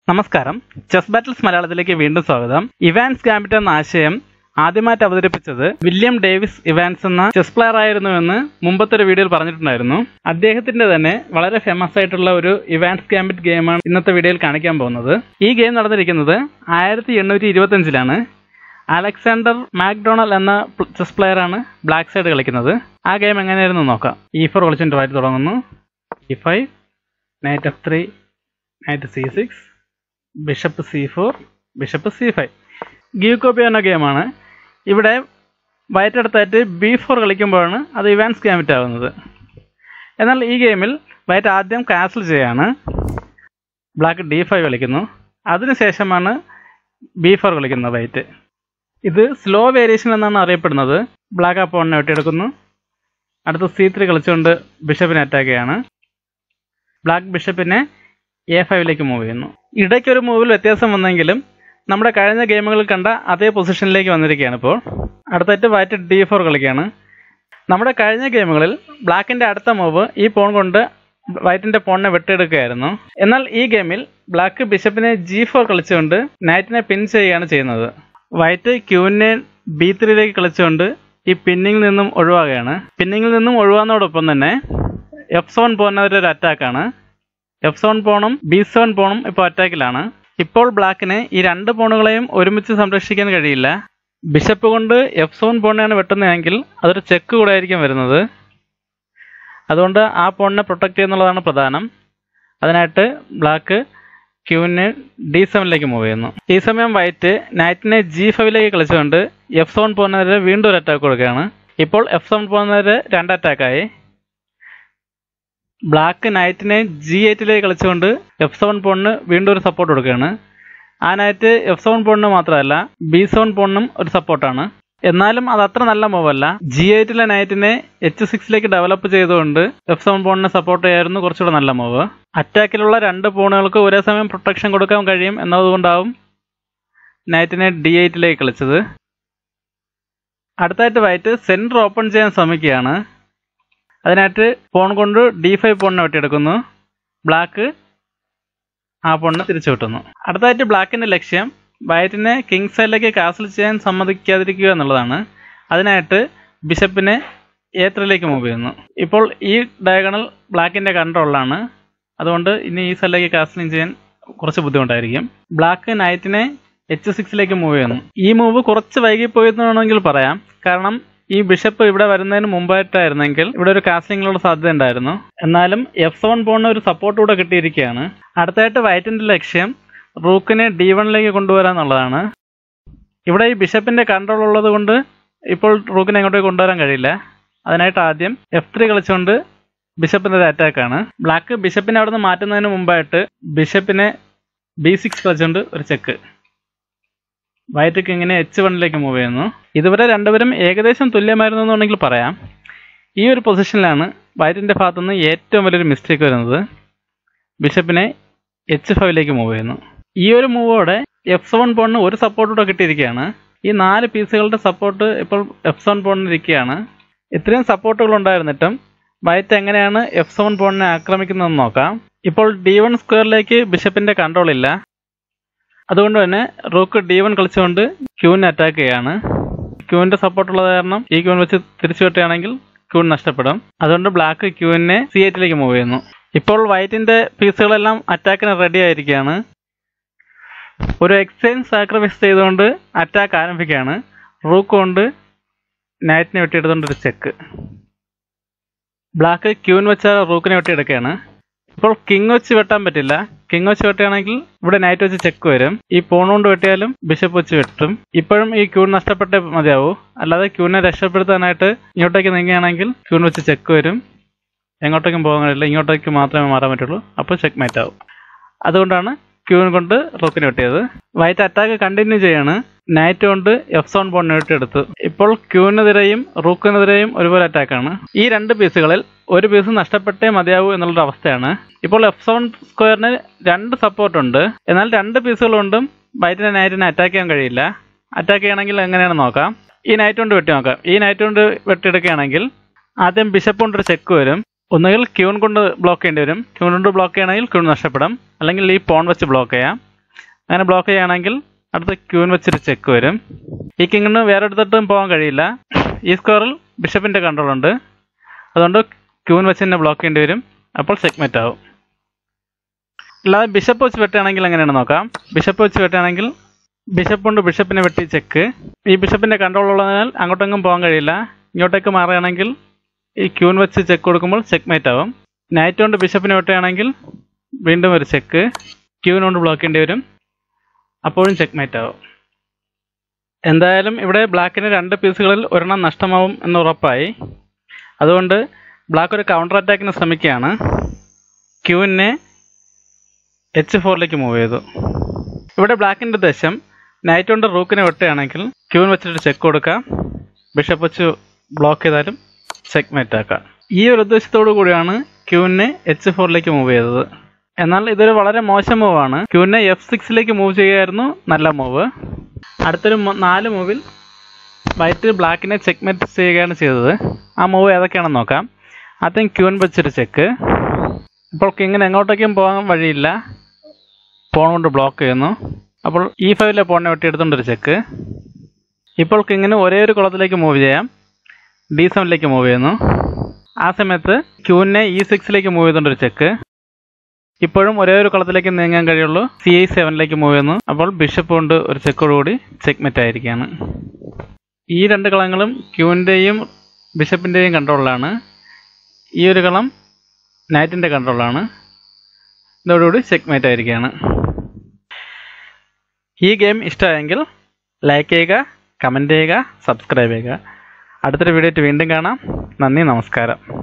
നമസ്കാരം, chess battles മലയാളത്തിലേക്ക് വീണ്ടും സ്വാഗതം. ഇവാൻസ് ഗാംബിറ്റ് എന്ന ആശയം ആദ്യമായിട്ട് അവതരിപ്പിച്ചത് വില്യം ഡേവിസ് ഇവാൻസ് എന്ന ചെസ് പ്ലെയർ ആയിരുന്നുവെന്ന് മുമ്പത്തെ ഒരു വീഡിയോയിൽ പറഞ്ഞിട്ടുണ്ടായിരുന്നു. അദ്ദേഹത്തിന്റെ തന്നെ വളരെ ഫേമസ് ആയിട്ടുള്ള ഒരു ഇവാൻസ് ഗാംബിറ്റ് ഗെയിമാണ് ഇന്നത്തെ വീഡിയോയിൽ കാണിക്കാൻ പോകുന്നത്. ഈ ഗെയിം നടന്നിരിക്കുന്നത് 1825-ലാണ്. അലക്സാണ്ടർ മാക്ഡൊണാൾഡ് എന്ന ചെസ് പ്ലെയർ ആണ് ബ്ലാക്ക് സൈഡ് കളിക്കുന്നത്. ആ ഗെയിം എങ്ങനെയായിരുന്നു നോക്കാം. E4 കളിച്ചിട്ട് വായിട്ട് തുടങ്ങുന്നു. E5, knight F3, knight C6, bishop C4, bishop C5. ഗീവ് കോപ്പി എന്ന ഗെയിമാണ്. ഇവിടെ വൈറ്റ് അടുത്തായിട്ട് B4 കളിക്കുമ്പോഴാണ് അത് ഇവാൻസ് ഗാംബിറ്റ് ആവുന്നത്. എന്നാൽ ഈ ഗെയിമിൽ വൈറ്റ് ആദ്യം കാസൽ ചെയ്യാണ്. ബ്ലാക്ക് D5 കളിക്കുന്നു. അതിനുശേഷമാണ് B4 കളിക്കുന്നത് വൈറ്റ്. ഇത് സ്ലോ വേരിയേഷൻ എന്നാണ് അറിയപ്പെടുന്നത്. ബ്ലാക്ക് അപ്പോണിനെ വെട്ടിയെടുക്കുന്നു. അടുത്ത് C3 കളിച്ചുകൊണ്ട് ബിഷപ്പിനെ അറ്റാക്ക് ചെയ്യാണ്. ബ്ലാക്ക് ബിഷപ്പിനെ A5ലേക്ക് മൂവ് ചെയ്യുന്നു. ഇടയ്ക്കൊരു മൂവിൽ വ്യത്യാസം വന്നെങ്കിലും നമ്മുടെ കഴിഞ്ഞ ഗെയിമുകളിൽ കണ്ട അതേ പൊസിഷനിലേക്ക് വന്നിരിക്കുകയാണ്. ഇപ്പോൾ അടുത്തായിട്ട് വൈറ്റ് D4 കളിക്കുകയാണ്. നമ്മുടെ കഴിഞ്ഞ ഗെയിമുകളിൽ ബ്ലാക്കിൻ്റെ അടുത്ത മൂവ് ഈ പോൺ കൊണ്ട് വൈറ്റിൻ്റെ പോണിനെ വെട്ടിയെടുക്കുകയായിരുന്നു. എന്നാൽ ഈ ഗെയിമിൽ ബ്ലാക്ക് ബിഷപ്പിനെ G4 കളിച്ചുകൊണ്ട് നൈറ്റിനെ പിൻ ചെയ്യുകയാണ് ചെയ്യുന്നത്. വൈറ്റ് ക്യൂവിനെ B3ലേക്ക് കളിച്ചുകൊണ്ട് ഈ പിന്നിങ്ങിൽ നിന്നും ഒഴിവാകുകയാണ്. പിന്നിങ്ങിൽ നിന്നും ഒഴിവാകുന്നതോടൊപ്പം തന്നെ F7 പോന്ന ഒരു അറ്റാക്കാണ്. F7 പോണും B7 പോണും ഇപ്പോൾ അറ്റാക്കിലാണ്. ഇപ്പോൾ ബ്ലാക്കിന് ഈ രണ്ട് പോണുകളെയും ഒരുമിച്ച് സംരക്ഷിക്കാൻ കഴിയില്ല. ബിഷപ്പ് കൊണ്ട് F7 പോണിനെയാണ് വെട്ടുന്നതെങ്കിൽ അതൊരു ചെക്ക് കൂടെ ആയിരിക്കും വരുന്നത്. അതുകൊണ്ട് ആ പോണിനെ പ്രൊട്ടക്ട് ചെയ്യുന്നുള്ളതാണ് പ്രധാനം. അതിനായിട്ട് ബ്ലാക്ക് ക്യൂവിനെ D7ലേക്ക് മൂവ് ചെയ്യുന്നു. ഈ സമയം വൈറ്റ് നൈറ്റിനെ G5ലേക്ക് കളിച്ചുകൊണ്ട് F7 പോകുന്നവരെ വീണ്ടും ഒരു അറ്റാക്ക് കൊടുക്കുകയാണ്. ഇപ്പോൾ F7 പോകുന്നവരെ രണ്ട് അറ്റാക്കായി. ബ്ലാക്ക് നൈറ്റിനെ G8ലേക്ക് കളിച്ചുകൊണ്ട് F7 പോണിന് വീണ്ടും ഒരു സപ്പോർട്ട് കൊടുക്കുകയാണ്. ആ നൈറ്റ് F7 പോണിന് മാത്രമല്ല B7 പോണിനും ഒരു സപ്പോർട്ടാണ്. എന്നാലും അത് അത്ര നല്ല മൂവല്ല. G8ലെ നൈറ്റിനെ H6ലേക്ക് ഡെവലപ്പ് ചെയ്തുകൊണ്ട് F7 പോണിനെ സപ്പോർട്ട് ചെയ്യായിരുന്നു കുറച്ചുകൂടെ നല്ല മൂവ്. അറ്റാക്കിലുള്ള രണ്ട് പോണുകൾക്ക് ഒരേ സമയം പ്രൊട്ടക്ഷൻ കൊടുക്കാൻ കഴിയും എന്നതുകൊണ്ടാവും നൈറ്റിനെ D8ലേക്ക് കളിച്ചത്. അടുത്തായിട്ട് വൈറ്റ് സെൻറ്റർ ഓപ്പൺ ചെയ്യാൻ ശ്രമിക്കുകയാണ്. അതിനായിട്ട് പോൺ കൊണ്ട് D5 പോണിനെ വെട്ടിയെടുക്കുന്നു. ബ്ലാക്ക് ആ പോണിനെ തിരിച്ചു വിട്ടുന്നു. അടുത്തായിട്ട് ബ്ലാക്കിൻ്റെ ലക്ഷ്യം വൈറ്റിനെ കിങ് സൈഡിലേക്ക് കാസൽ ചെയ്യാൻ സമ്മതിക്കാതിരിക്കുക എന്നുള്ളതാണ്. അതിനായിട്ട് ബിഷപ്പിനെ A3ലേക്ക് മൂവ് ചെയ്യുന്നു. ഇപ്പോൾ ഈ ഡയഗണൽ ബ്ലാക്കിൻ്റെ കൺട്രോളിലാണ്. അതുകൊണ്ട് ഇനി ഈ സൈഡിലേക്ക് കാസലിംഗ് ചെയ്യാൻ കുറച്ച് ബുദ്ധിമുട്ടായിരിക്കും. ബ്ലാക്ക് നൈറ്റിനെ H6ലേക്ക് മൂവ് ചെയ്യുന്നു. ഈ മൂവ് കുറച്ച് വൈകിപ്പോയെന്ന് വേണമെങ്കിൽ പറയാം. കാരണം ഈ ബിഷപ്പ് ഇവിടെ വരുന്നതിന് മുമ്പായിട്ടായിരുന്നെങ്കിൽ ഇവിടെ ഒരു കാസ്ലിങ്ങിലുള്ള സാധ്യത ഉണ്ടായിരുന്നു. എന്നാലും F7 പോണിന് ഒരു സപ്പോർട്ട് കൂടെ കിട്ടിയിരിക്കുകയാണ്. അടുത്തായിട്ട് വൈറ്റിൻ്റെ ലക്ഷ്യം റൂക്കിനെ D1ലേക്ക് കൊണ്ടുവരാന്നുള്ളതാണ്. ഇവിടെ ഈ ബിഷപ്പിൻ്റെ കൺട്രോൾ ഉള്ളത് കൊണ്ട് ഇപ്പോൾ റൂക്കിനെ എങ്ങോട്ടേക്ക് കൊണ്ടുവരാൻ കഴിയില്ല. അതിനായിട്ട് ആദ്യം F3 കളിച്ചുകൊണ്ട് ബിഷപ്പിൻ്റെ ഒരു അറ്റാക്കാണ്. ബ്ലാക്ക് ബിഷപ്പിനെ അവിടെ നിന്ന് മാറ്റുന്നതിന് മുമ്പായിട്ട് ബിഷപ്പിനെ B6 കളിച്ചുകൊണ്ട് ഒരു ചെക്ക്. വൈറ്റ് കിങ്ങിനെ H1ലേക്ക് മൂവ് ചെയ്യുന്നു. ഇതുവരെ രണ്ടുപേരും ഏകദേശം തുല്യമായിരുന്നു എന്നുണ്ടെങ്കിൽ പറയാം. ഈ ഒരു പൊസിഷനിലാണ് വൈറ്റിൻ്റെ ഭാഗത്തുനിന്ന് ഏറ്റവും വലിയൊരു മിസ്റ്റേക്ക് വരുന്നത്. ബിഷപ്പിനെ H5ലേക്ക് മൂവ് ചെയ്യുന്നു. ഈ ഒരു മൂവോടെ F7 പോണിന് ഒരു സപ്പോർട്ട് കൂടെ കിട്ടിയിരിക്കുകയാണ്. ഈ 4 പീസുകളുടെ സപ്പോർട്ട് ഇപ്പോൾ F7 പോണിന് ഇരിക്കുകയാണ്. ഇത്രയും സപ്പോർട്ടുകൾ ഉണ്ടായിരുന്നിട്ടും വൈറ്റ് എങ്ങനെയാണ് F7 പോണിനെ ആക്രമിക്കുന്നതെന്ന് നോക്കാം. ഇപ്പോൾ D1 സ്ക്വയറിലേക്ക് ബിഷപ്പിൻ്റെ കൺട്രോൾ ഇല്ല. അതുകൊണ്ട് തന്നെ റൂക്ക് D1 കളിച്ചുകൊണ്ട് ക്യൂവിനെ അറ്റാക്ക് ചെയ്യാണ്. ക്യൂവിൻ്റെ സപ്പോർട്ടുള്ളത് കാരണം ഈ ക്യൂവിൻ വെച്ച് തിരിച്ചു വെട്ടുകയാണെങ്കിൽ ക്യൂൻ നഷ്ടപ്പെടും. അതുകൊണ്ട് ബ്ലാക്ക് ക്യൂവിനെ C8ലേക്ക് മൂവ് ചെയ്യുന്നു. ഇപ്പോൾ വൈറ്റിൻ്റെ പീസുകളെല്ലാം അറ്റാക്കിന് റെഡി ആയിരിക്കുകയാണ്. ഒരു എക്സ്ചേഞ്ച് സാക്രിഫൈസ് ചെയ്തുകൊണ്ട് അറ്റാക്ക് ആരംഭിക്കുകയാണ്. റൂക്ക് കൊണ്ട് നൈറ്റിനെ വെട്ടിയെടുത്തുകൊണ്ടൊരു ചെക്ക്. ബ്ലാക്ക് ക്യൂൻ വെച്ച റൂക്കിനെ വെട്ടിയെടുക്കുകയാണ്. ഇപ്പോൾ കിങ് വെച്ച് വെട്ടാൻ പറ്റില്ല. കിങ് വെച്ച് വെട്ടുകയാണെങ്കിൽ ഇവിടെ നൈറ്റ് വെച്ച് ചെക്ക് വരും. ഈ പോൺ കൊണ്ട് വെട്ടിയാലും ബിഷപ്പ് വെച്ച് വെട്ടും. ഇപ്പോഴും ഈ ക്യൂൺ നഷ്ടപ്പെട്ടേ മതിയാവൂ. അല്ലാതെ ക്യൂവിനെ രക്ഷപ്പെടുത്താനായിട്ട് ഇങ്ങോട്ടേക്ക് നീങ്ങുകയാണെങ്കിൽ ക്യൂൺ വെച്ച് ചെക്ക് വരും. എങ്ങോട്ടേക്കും പോകാൻ കഴിയില്ല. ഇങ്ങോട്ടേക്ക് മാത്രമേ മാറാൻ പറ്റുള്ളൂ. അപ്പോൾ ചെക്ക് മേറ്റ് ആവും. അതുകൊണ്ടാണ് ക്യൂൻ കൊണ്ട് റൂക്കിനെ വെട്ടിയത്. വൈറ്റ് അറ്റാക്ക് കണ്ടിന്യൂ ചെയ്യാണ്. നൈറ്റ് കൊണ്ട് F7 പോണിനെ വെട്ടിയെടുത്തു. ഇപ്പോൾ ക്യൂവിനെതിരെയും റൂക്കിനെതിരെയും ഒരുപോലെ അറ്റാക്കാണ്. ഈ രണ്ട് പീസുകളിൽ ഒരു പീസ് നഷ്ടപ്പെട്ടേ മതിയാവൂ എന്നുള്ളൊരു അവസ്ഥയാണ്. ഇപ്പോൾ F7 സ്ക്വയറിന് രണ്ട് സപ്പോർട്ടുണ്ട്. എന്നാൽ രണ്ട് പീസുകൾ കൊണ്ടും വൈറ്റിനെ നൈറ്റിനെ അറ്റാക്ക് ചെയ്യാൻ കഴിയില്ല. അറ്റാക്ക് ചെയ്യണമെങ്കിൽ എങ്ങനെയാണെന്ന് നോക്കാം. ഈ നൈറ്റ് കൊണ്ട് വെട്ടി നോക്കാം. ഈ നൈറ്റ് കൊണ്ട് വെട്ടിയെടുക്കുകയാണെങ്കിൽ ആദ്യം ബിഷപ്പ് കൊണ്ടൊരു ചെക്ക് വരും. ഒന്നുകിൽ ക്യൂൺ കൊണ്ട് ബ്ലോക്ക് ചെയ്യേണ്ടി വരും. ക്യൂൺ കൊണ്ട് ബ്ലോക്ക് ചെയ്യണമെങ്കിൽ ക്യൂൺ നഷ്ടപ്പെടും. അല്ലെങ്കിൽ ഈ പോൺ വെച്ച് ബ്ലോക്ക് ചെയ്യാം. അങ്ങനെ ബ്ലോക്ക് ചെയ്യുകയാണെങ്കിൽ അടുത്ത ക്യൂൻ വെച്ചൊരു ചെക്ക് വരും. ഈ കിങ്ങിന് വേറെ എടുത്തിട്ടും പോകാൻ കഴിയില്ല. ഈ സ്ക്വയറിൽ ബിഷപ്പിൻ്റെ കൺട്രോൾ ഉണ്ട്, അതുകൊണ്ട് ക്യൂൻ വെച്ച് തന്നെ ബ്ലോക്ക് ചെയ്യേണ്ടി വരും. അപ്പോൾ ചെക്ക്മേറ്റ് ആവും. അല്ലാതെ ബിഷപ്പ് വെച്ച് വെട്ടുകയാണെങ്കിൽ എങ്ങനെയാണ് നോക്കാം. ബിഷപ്പ് വെച്ച് വെട്ടുകയാണെങ്കിൽ ബിഷപ്പ് കൊണ്ട് ബിഷപ്പിനെ വെട്ടി ചെക്ക്. ഈ ബിഷപ്പിൻ്റെ കൺട്രോൾ ഉള്ളതിനാൽ അങ്ങോട്ടെങ്ങും പോകാൻ കഴിയില്ല. ഇങ്ങോട്ടേക്ക് മാറുകയാണെങ്കിൽ ഈ ക്യൂൻ വെച്ച് ചെക്ക് കൊടുക്കുമ്പോൾ ചെക്ക്മേറ്റ് ആവും. നൈറ്റ് കൊണ്ട് ബിഷപ്പിനെ വെട്ടുകയാണെങ്കിൽ വീണ്ടും ഒരു ചെക്ക്, ക്യൂൻ കൊണ്ട് ബ്ലോക്ക് ചെയ്യേണ്ടി വരും, അപ്പോഴും ചെക്ക്മേറ്റ് ആവും. എന്തായാലും ഇവിടെ ബ്ലാക്കിന് 2 പീസുകളിൽ ഒരെണ്ണം നഷ്ടമാവും എന്ന് ഉറപ്പായി. അതുകൊണ്ട് ബ്ലാക്ക് ഒരു കൗണ്ടർ അറ്റാക്കിന് ശ്രമിക്കുകയാണ്. ക്യൂവിനെ H4ലേക്ക് മൂവ് ചെയ്തു. ഇവിടെ ബ്ലാക്കിൻ്റെ ഉദ്ദേശം നൈറ്റ് കൊണ്ട് റൂക്കിനെ വെട്ടുകയാണെങ്കിൽ ക്യൂൻ വെച്ചിട്ട് ചെക്ക് കൊടുക്കാം, ബിഷപ്പ് വെച്ച് ബ്ലോക്ക് ചെയ്താലും ചെക്ക്മേറ്റ് ആക്കാം. ഈ ഒരു ഉദ്ദേശത്തോടു കൂടിയാണ് ക്യൂവിനെ H4ലേക്ക് മൂവ് ചെയ്തത്. എന്നാൽ ഇതൊരു വളരെ മോശം മൂവാണ്. ക്യൂവിനെ F6ലേക്ക് മൂവ് ചെയ്യുകയായിരുന്നു നല്ല മൂവ്. അടുത്തൊരു 4 മൂവിൽ വൈറ്റ് ബ്ലാക്കിനെ ചെക്ക്മേറ്റ് ചെയ്യുകയാണ് ചെയ്തത്. ആ മൂവ് ഏതൊക്കെയാണെന്ന് നോക്കാം. ആദ്യം ക്യൂൻ വെച്ചൊരു ചെക്ക്. ഇപ്പോൾ കിങ്ങിന് എങ്ങോട്ടേക്കും പോകാൻ വഴിയില്ല, പോൺ കൊണ്ട് ബ്ലോക്ക് ചെയ്യുന്നു. അപ്പോൾ E5ലെ പോണിനെ വെട്ടിയെടുത്തുകൊണ്ടൊരു ചെക്ക്. ഇപ്പോൾ കിങ്ങിന് ഒരേ ഒരു കുളത്തിലേക്ക് മൂവ് ചെയ്യാം, D7ലേക്ക് മൂവ് ചെയ്യുന്നു. ആ സമയത്ത് ക്യൂവിനെ E6ലേക്ക് മൂവ് ചെയ്തുകൊണ്ടൊരു ചെക്ക്. ഇപ്പോഴും ഒരേ ഒരു കളത്തിലേക്ക് നീങ്ങാൻ കഴിയുള്ളൂ, C7ലേക്ക് മൂവ് ചെയ്യുന്നു. അപ്പോൾ ബിഷപ്പ് കൊണ്ട് ഒരു ചെക്കോടുകൂടി ചെക്ക്മേറ്റ് ആയിരിക്കുകയാണ്. ഈ 2 കളങ്ങളും ക്യൂവിൻ്റെയും ബിഷപ്പിൻ്റെയും കൺട്രോളിലാണ്. ഈ ഒരു കളം നൈറ്റിൻ്റെ കൺട്രോളാണ്. ഇതോടുകൂടി ചെക്ക്മേറ്റ് ആയിരിക്കുകയാണ്. ഈ ഗെയിം ഇഷ്ടമായെങ്കിൽ ലൈക്ക് ചെയ്യുക, കമൻറ്റ് ചെയ്യുക, സബ്സ്ക്രൈബ് ചെയ്യുക. അടുത്തൊരു വീഡിയോ ആയിട്ട് വീണ്ടും കാണാം. നന്ദി, നമസ്കാരം.